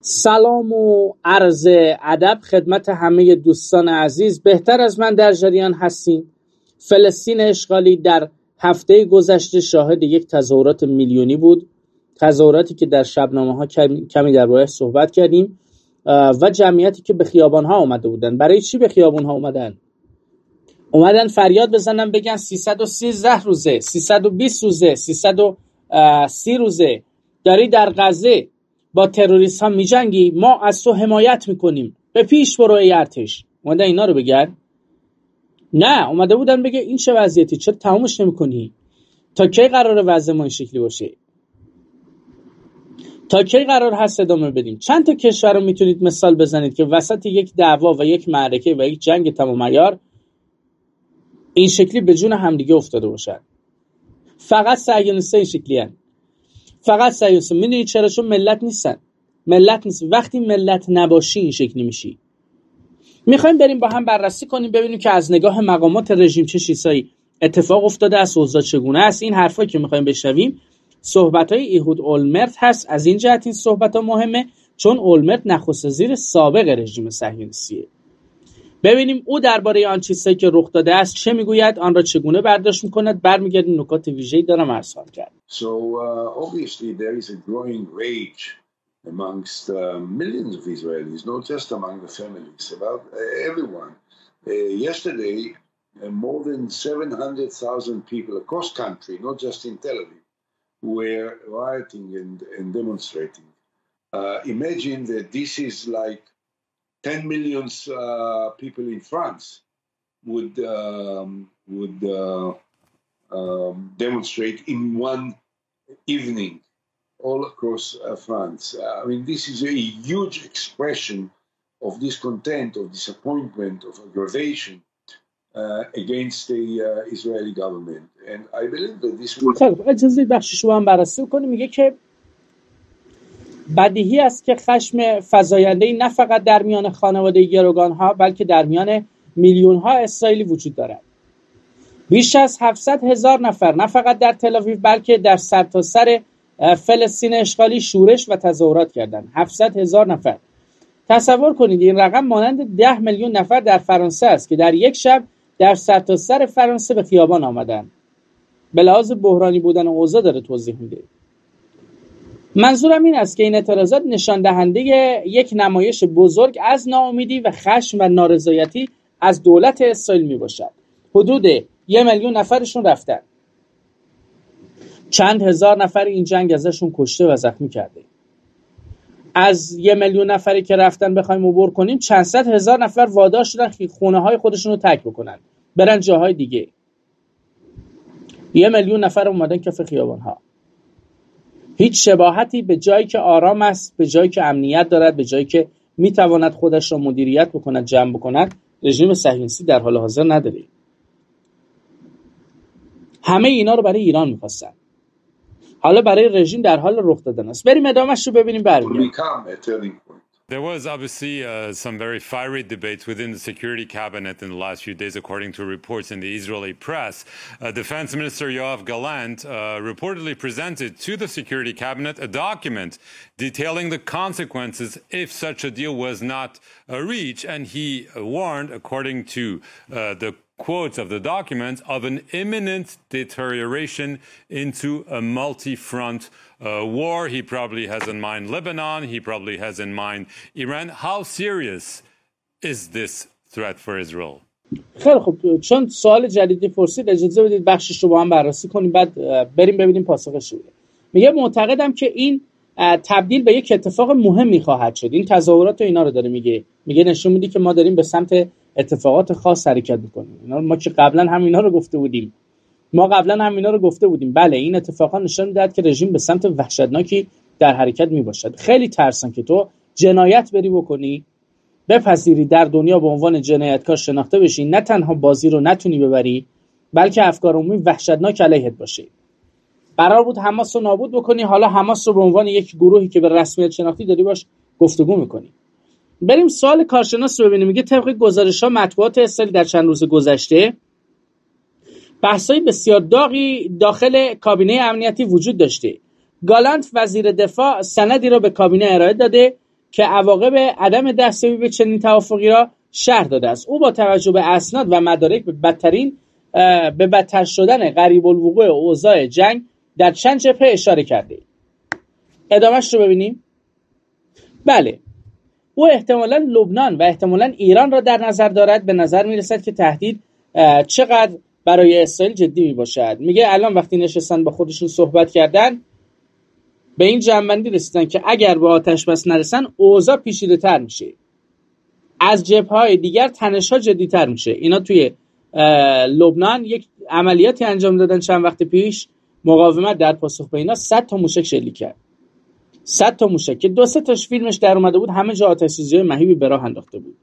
سلام و عرض ادب خدمت همه دوستان عزیز. بهتر از من در جریان هستین. فلسطین اشغالی در هفته گذشته شاهد یک تظاهرات میلیونی بود، تظاهراتی که در شبنامه‌ها کمی درباره‌اش صحبت کردیم و جمعیتی که به خیابان‌ها اومده بودن. برای چی به خیابان‌ها اومدن فریاد بزنن بگن 313 روزه، 320 روزه، 330 روزه داری در غزه با تروریست ها می جنگی، ما از تو حمایت میکنیم، به پیش برو ای ارتش. اومدن اینا رو بگن؟ نه، اومده بودن بگه این چه وضعیتی، چرا تمامش نمیکنی؟ تا کی قراره وضع ما این شکلی باشه؟ تا کی قرار هست ادامه بدیم؟ چند تا کشور رو میتونید مثال بزنید که وسط یک دعوا و یک معرکه و یک جنگ تمام عیار این شکلی به جون همدیگه افتاده باشن؟ فقط صهیونیست‌ها این شکلی هن. فقط صهیونیست‌ها. میدونید چرا؟ چون ملت نیستن. ملت نیست. وقتی ملت نباشی این شکلی میشی. میخوایم بریم با هم بررسی کنیم ببینیم که از نگاه مقامات رژیم چه چیزایی اتفاق افتاده است، اوضاع چگونه است. این حرفایی که میخوایم بشنویم صحبت‌های ایهود اولمرت هست. از این جهت این صحبت‌ها مهمه چون اولمرت نخست وزیر سابق رژیم صهیونیستیه. ببینیم او درباره آن چیزهایی که رخ داده است چه میگوید، آن را چگونه برداشت میکند. برمیگردیم نکات ویژه‌ای دارم عرض خواهم کرد. So obviously there is a growing rage amongst millions of Israelis, not just among the families, about everyone. Yesterday, more than 700,000 people across country, not just in Tel Aviv, were rioting and demonstrating. Imagine that this is like 10 million people in France would demonstrate in one evening all across France. I mean, this is a huge expression of discontent, of disappointment, of aggravation against the Israeli government. And I believe that this will... خب اجازه بخشش رو هم بررسی کنیم. میگه که بدیهی است که خشم فزاینده‌ای نه فقط در میان خانواده گروگان‌ها بلکه در میان میلیون‌ها اسرائیلی وجود دارد. بیش از 700,000 نفر نه فقط در تل آویو بلکه در سرتاسر فلسطین اشغالی شورش و تظاهرات کردند. 700,000 نفر. تصور کنید این رقم مانند 10 میلیون نفر در فرانسه است که در یک شب در سرتاسر فرانسه به خیابان آمدند. به لحاظ بحرانی بودن اوضاع داره توضیح میده. منظورم این است که این اعتراضات نشان دهنده یک نمایش بزرگ از ناامیدی و خشم و نارضایتی از دولت اسرائیل می باشد. حدود 1 میلیون نفرشون رفتن. چند هزار نفر این جنگ ازشون کشته و زخمی کرده. از 1 میلیون نفری که رفتن بخوایم عبور کنیم چند صد هزار نفر وادار شدن خونه های خودشون رو ترک بکنن برن جاهای دیگه. 1 میلیون نفر اومدن کف خیابان ها. هیچ شباهتی به جایی که آرام است، به جایی که امنیت دارد، به جایی که میتواند خودش را مدیریت بکند، جمع بکند، رژیم صهیونیستی در حال حاضر نداره. همه اینا رو برای ایران می‌خواستن. حالا برای رژیم در حال رخ دادن است. بریم ادامه‌اش رو ببینیم برمیگردیم. There was obviously some very fiery debates within the security cabinet in the last few days, according to reports in the Israeli press. Defense Minister Yoav Gallant reportedly presented to the security cabinet a document detailing the consequences if such a deal was not reached, and he warned, according to the quotes of the document, of an imminent deterioration into a multi-front war. He probably has in mind Lebanon. He probably has in mind Iran. How serious is this threat for Israel? خیلی خوب، چون سوال جدیدی پرسید اجازه بدید بخشش رو با هم بررسی کنیم بعد بریم ببینیم پاسخش چیه. میگه معتقدم که این تبدیل به یک اتفاق مهمی خواهد شد. این تظاهرات و اینا رو داره میگه نشون میده که ما داریم به سمت اتفاقات خاص حرکت میکنیم. ما که قبلا هم اینا رو گفته بودیم. بله این اتفاقات نشون میدهد که رژیم به سمت وحشتناکی در حرکت میباشد. خیلی ترسان که تو جنایت بری بکنی، بپذیری در دنیا به عنوان جنایتکار شناخته بشی، نه تنها بازی رو نتونی ببری بلکه افکار عمومی وحشتناک علیهت باشه. قرار بود حماس رو نابود بکنی، حالا حماس رو به عنوان یک گروهی که به رسمیت شناختی داری باش گفتگو میکنی. بریم سوال کارشناس رو ببینیم. میگه طبق گزارش‌ها مطبوعات اسرائیل در چند روز گذشته بحث‌های بسیار داغی داخل کابینه امنیتی وجود داشته. گالانت وزیر دفاع سندی را به کابینه ارائه داده که عواقب عدم دستیابی به چنین توافقی را شرح داده است. او با توجه به اسناد و مدارک به بدتر شدن قریب الوقوع اوضاع جنگ در چند جبهه اشاره کرده. ادامهش رو ببینیم. بله، او احتمالاً لبنان و احتمالاً ایران را در نظر دارد. به نظر میرسد که تهدید چقدر برای اسرائیل جدی می باشد. میگه الان وقتی نشستن با خودشون صحبت کردن به این جمع‌بندی رسیدن که اگر به آتش بس نرسن اوضاع پیچیده تر میشه، از جبهه‌های دیگر تنش‌ها جدی‌تر میشه. اینا توی لبنان یک عملیاتی انجام دادن چند وقت پیش، مقاومت در پاسخ به اینا 100 تا موشک شلیک کرد. 100 تا موشک که 2-3 تاش فیلمش در اومده بود، همه جا آتش‌سوزی‌های مهیبی به راه انداخته بود.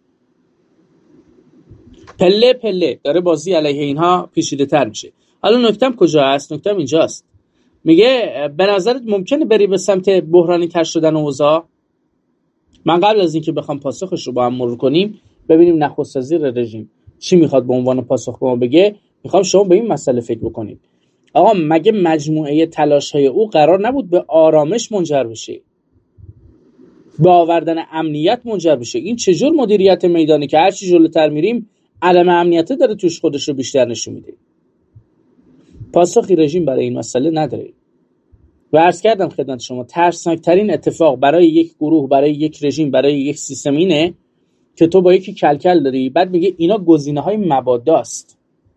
پله پله داره بازی علیه اینها پیچیده‌تر میشه. حالا نکتم کجا است؟ نکتم اینجاست. میگه به نظرت ممکنه بری به سمت بحرانی تر شدن اوضاع؟ من قبل از اینکه بخوام پاسخش رو با هم مرور کنیم ببینیم نخست وزیر رژیم چی میخواد به عنوان پاسخ به ما بگه، میخوام شما به این مسئله فکر بکنید. آقا مگه مجموعه تلاش‌های او قرار نبود به آرامش منجر بشه، به آوردن امنیت منجر بشه؟ این چجور مدیریت میدانی که هرچی جلوتر میریم عدم امنیت داره توش خودش رو بیشتر نشون میده؟ پاسخی رژیم برای این مسئله نداره. و عرض کردم خدمت شما ترسناکترین اتفاق برای یک گروه، برای یک رژیم، برای یک سیستم اینه که تو با یکی کلکل داری، بعد میگه اینا گزینه‌های مباداست.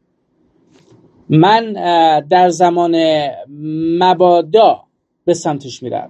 من در زمان مبادا به سمتش میرم.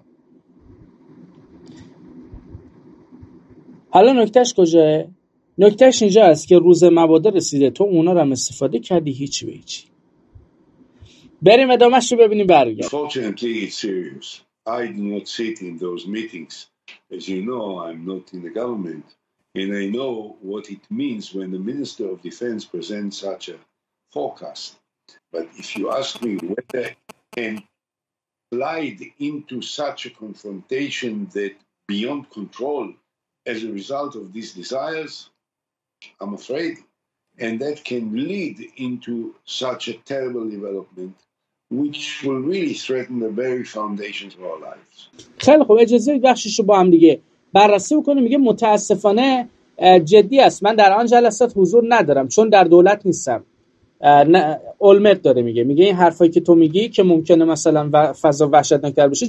حالا نکتهش کجاه؟ نکتهش اینجا است که روز مبادا رسیده، تو اونا رو هم استفاده کردی هیچی به هیچی. بریم ادامهش رو ببینیم برگرد. Fortunately, it's serious. I do not sit in those meetings. As you know, I'm not in the government, and I know what it means when the Minister of Defense presents such a forecast. But if you ask me whether I can slide into such a confrontation that beyond control as a result of these desires, I'm afraid. And that can lead into such a terrible development which will really threaten the very foundations of our lives. خیلی خوب، اجازه بخشش رو با هم دیگه بررسی بکنیم. میگه متاسفانه جدی است، من در آن جلسات حضور ندارم چون در دولت نیستم. اولمرت داره میگه این حرفایی که تو میگی که ممکنه مثلا فضا وحشتناک‌تر بشه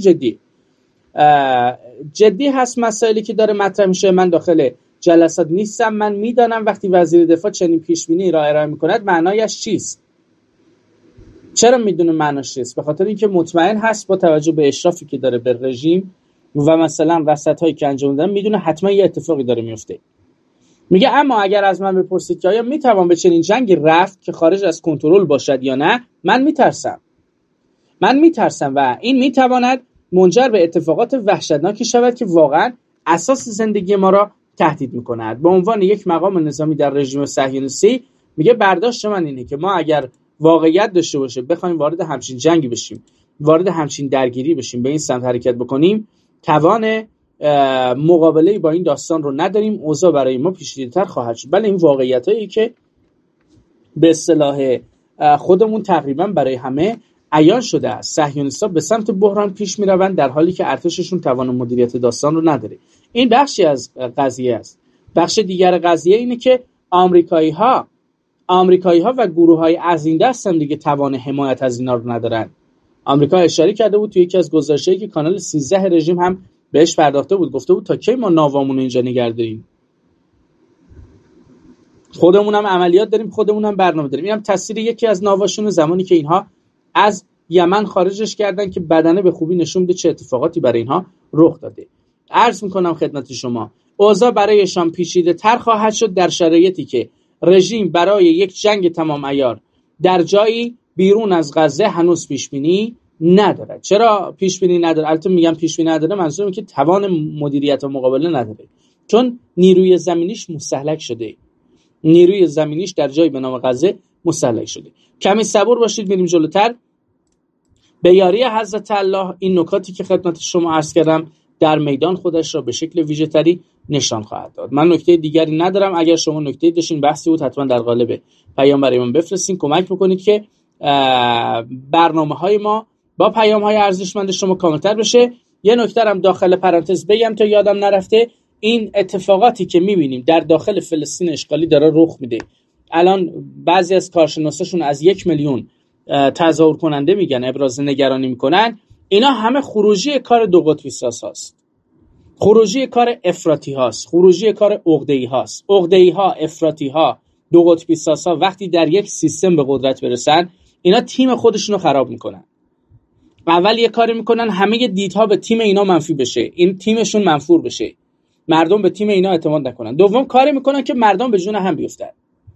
جدی هست. مسائلی که داره مطرح میشه، من داخل جلسات نیستم، من میدانم وقتی وزیر دفاع چنین پیشبینی را ارائه میکند معنایش چیست. چرا میدونه معناش چیست؟ به خاطر اینکه مطمئن هست با توجه به اشرافی که داره به رژیم و مثلا وسطایی که انجام دادن میدونه حتما یه اتفاقی داره میفته. میگه اما اگر از من بپرسید که آیا میتوان به چنین جنگی رفت که خارج از کنترل باشد یا نه، من میترسم و این میتواند منجر به اتفاقات وحشتناکی شود که واقعا اساس زندگی ما را تهدید میکند. به عنوان یک مقام نظامی در رژیم صهیونیستی میگه برداشت من اینه که ما اگر واقعیت داشته باشه بخوایم وارد همچین جنگی بشیم، وارد همچین درگیری بشیم، به این سمت حرکت بکنیم، توان مقابله با این داستان رو نداریم، اوضاع برای ما پیچیده‌تر خواهد شد. بله این واقعیتایی که به اصطلاح خودمون تقریبا برای همه عیان شده است. صهیونیست‌ها به سمت بحران پیش میروند در حالی که ارتششون توان مدیریت داستان رو نداره. این بخشی از قضیه است. بخش دیگر قضیه اینه که آمریکایی‌ها و گروه‌های از این دست هم دیگه توان حمایت از اینا رو ندارن. آمریکا اشاره کرده بود توی یکی از گزارش‌هایی که کانال 13 رژیم هم بهش پرداخته بود، گفته بود تا کی ما ناوامون اینجا نگه داریم؟ خودمون هم عملیات داریم، خودمون هم برنامه داریم. اینم تصویر یکی از ناواشون زمانی که اینها از یمن خارجش کردن که بدنه به خوبی نشون میده چه اتفاقاتی برای اینها رخ داده. عرض میکنم خدمت شما اوضاع برایشان پیچیده تر خواهد شد در شرایطی که رژیم برای یک جنگ تمام عیار در جایی بیرون از غزه هنوز پیشبینی نداره. چرا پیشبینی نداره؟ البته میگم پیشبینی نداره، منظورم که توان مدیریت و مقابله نداره، چون نیروی زمینیش مستهلک شده. نیروی زمینیش در جایی به نام غزه مستهلک شده. کمی صبور باشید، میریم جلوتر. به یاری حضرت الله این نکاتی که خدمت شما عرض کردم در میدان خودش را به شکل ویژه‌تری نشان خواهد داد. من نکته دیگری ندارم. اگر شما نکته‌ای داشتین بحثی بود حتما در قالب پیام برای من بفرستین، کمک بکنید که برنامه‌های ما با پیام‌های ارزشمند شما کامل‌تر بشه. یه نکته هم داخل پرانتز بگم تا یادم نرفته، این اتفاقاتی که میبینیم در داخل فلسطین اشغالی داره رخ میده. الان بعضی از کارشناساشون از 1 میلیون تظاهر کننده میگن، ابراز نگرانی میکنن، اینا همه خروجی کار دو قطبی ساز هاست، خروجی کار افراطی هاست، خروجی کار عقده‌ای هاست. عقده‌ای ها، افراطی ها، دو قطبی ساز ها وقتی در یک سیستم به قدرت برسن، اینا تیم خودشون رو خراب میکنن. اول یه کاری میکنن همه دیدها به تیم اینا منفی بشه، این تیمشون منفور بشه، مردم به تیم اینا اعتماد نکنن. دوم کاری میکنن که مردم به جون هم بیفتن،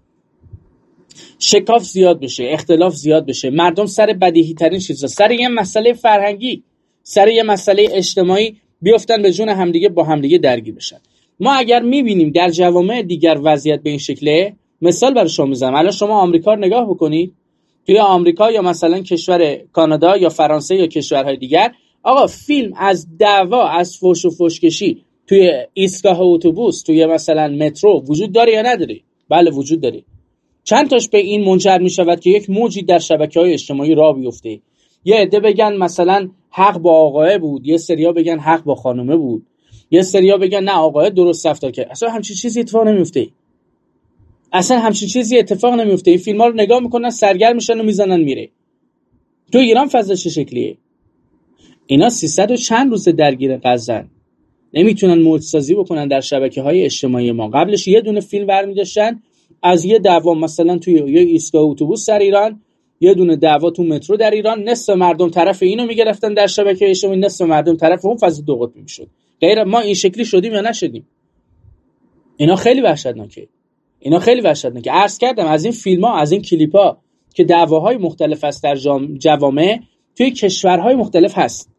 شکاف زیاد بشه، اختلاف زیاد بشه، مردم سر بدیهی ترین چیزا، سر یه مسئله فرهنگی، سر یه مسئله اجتماعی بیفتن به جون همدیگه، با همدیگه درگیر بشن. ما اگر میبینیم در جوامع دیگر وضعیت به این شکله، مثال برای شما میزنم، الان شما آمریکا رو نگاه بکنید، توی آمریکا یا مثلا کشور کانادا یا فرانسه یا کشورهای دیگر، آقا فیلم از دعوا، از فحش و فحش‌کشی توی ایستگاه اتوبوس، توی مثلا مترو وجود داره یا نداره؟ بله وجود داره. چند تاش به این منجر می شود که یک موجی در شبکه‌های اجتماعی راه بیفته، یه عده بگن مثلا حق با آقاه بود، یه سریا بگن حق با خانومه بود، یه سریا بگن نه آقاه درست رفتار کرد. اصلا همچین چیزی اتفاق نمیفته، اصلا همچین چیزی اتفاق نمیفته. این فیلم‌ها رو نگاه میکنن، سرگرم میشن و میزنن میره. تو ایران فضا چه شکلیه؟ اینا 300 و چند روز درگیر غزه‌ن، نمیتونن موج سازی بکنن در شبکه‌های اجتماعی ما. قبلش یه دونه فیلم برمی داشتن از یه دعوا مثلا توی یه ایستگاه اتوبوس در ایران، یه دونه دعوا تو مترو در ایران، نصف مردم طرف اینو میگرفتن در شبکه اجتماعی، نصف مردم طرف اون، فضا دو قطبی میشد. غیر ما این شکلی شدیم یا نشدیم؟ اینا خیلی وحشتناکه، اینا خیلی وحشتناکه. عرض کردم از این فیلم‌ها، از این کلیپ‌ها که دعواهای مختلف است در جوامع توی کشورهای مختلف هست،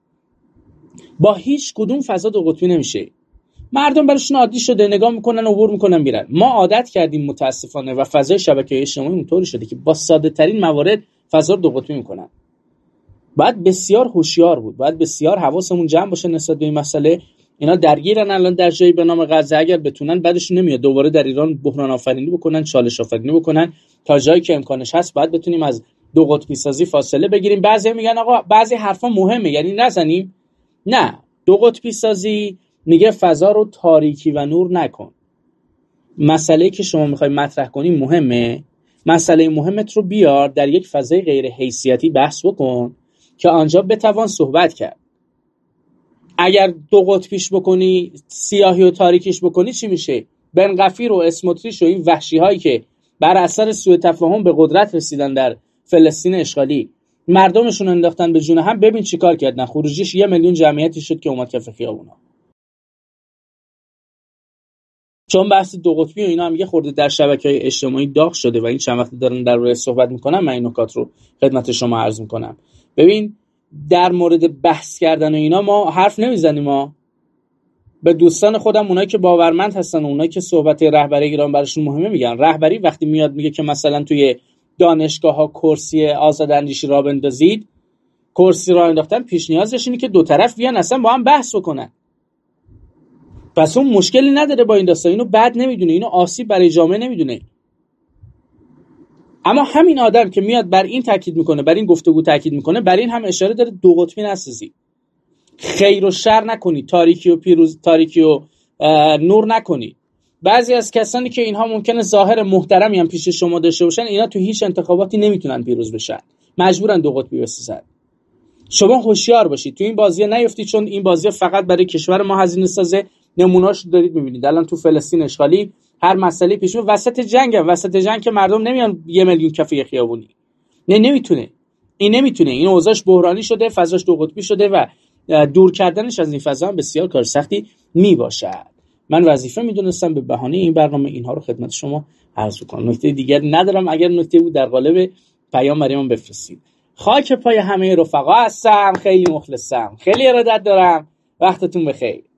با هیچ کدوم فضا دو قطبی نمیشه. مردم براشون عادی شده، نگاه میکنن، عبور میکنن، میرن. ما عادت کردیم متاسفانه و فضای شبکه اجتماعی اونطوری شده که با ساده ترین موارد فضا رو دو قطبی میکنن. باید بسیار هوشیار بود، باید بسیار حواسمون جمع باشه نسبت به این مسئله. اینا درگیرن الان در جایی به نام غزه، اگر بتونن بعدشون نمیاد دوباره در ایران بحران آفرینی بکنن، چالش آفرینی بکنن. تا جایی که امکانش هست باید بتونیم از دو قطبی سازی فاصله بگیریم. بعضی میگن آقا بعضی حرفا مهمه یعنی نزنیم. نه، دو قطبی سازی میگه فضا رو تاریکی و نور نکن. مسئله که شما میخوای مطرح کنی مهمه، مسئله مهمت رو بیار در یک فضای غیر حیثیتی بحث بکن که آنجا بتوان صحبت کرد. اگر دو قطبیش بکنی، سیاهی و تاریکیش بکنی، چی میشه؟ بن غفیر و اسموتریش و این وحشی هایی که بر اثر سوء تفاهم به قدرت رسیدن در فلسطین اشغالی، مردمشون انداختن به جون هم. ببین چی کار کردن، خروجیش 1 میلیون جمعیتی شد که اومد کف خیابونا. چون بحث دو قطبی و اینا هم یه خورده در شبکه‌های اجتماعی داغ شده و این چند وقت دارن در روی صحبت میکنم، من این نکات رو خدمت شما عرض میکنم. ببین در مورد بحث کردن و اینا ما حرف نمیزنیم. ما به دوستان خودم، اونایی که باورمند هستن، اونایی که صحبت رهبری ایران براشون مهمه، میگن رهبری وقتی میاد میگه که مثلا توی دانشگاه‌ها کرسی آزاداندیشی را بندازید، کرسی را انداختن پیش نیازش اینه که دو طرف بیان اصلا با هم بحث بکنن. پس اون مشکلی نداره با این داستان، اینو بد نمیدونه، اینو آسیب برای جامعه نمیدونه. اما همین آدم که میاد بر این تاکید میکنه، بر این گفتگو تاکید میکنه، بر این هم اشاره داره دو قطبی نسازی، خیر و شر نکنی، تاریکی و پیروز، تاریکی و نور نکنی. بعضی از کسانی که اینها ممکنه ظاهر محترمی هم پیش شما داشته باشن، اینا تو هیچ انتخاباتی نمیتونن پیروز بشن، مجبورن دو قطبی بسازن. شما هوشیار باشید تو این بازی نیفتید، چون این بازی فقط برای کشور ما هزینه سازه. نمونه‌اش دارید می‌بینید الان تو فلسطین اشغالی، هر مسئله پیش میاد وسط جنگ که مردم نمیان 1 میلیون کف خیابونی. نمیتونه، این اوضاعش بحرانی شده، فضاش دو قطبی شده و دور کردنش از این فضا هم بسیار کار سختی میباشد. من وظیفه میدونستم به بهانه این برنامه اینها رو خدمت شما عرض کنم. نکته دیگر ندارم، اگر نکته بود در قالب پیام برای من بفرستید. خاک پای همه رفقا هستم، خیلی مخلصم، خیلی ارادت دارم. وقتتون بخیر.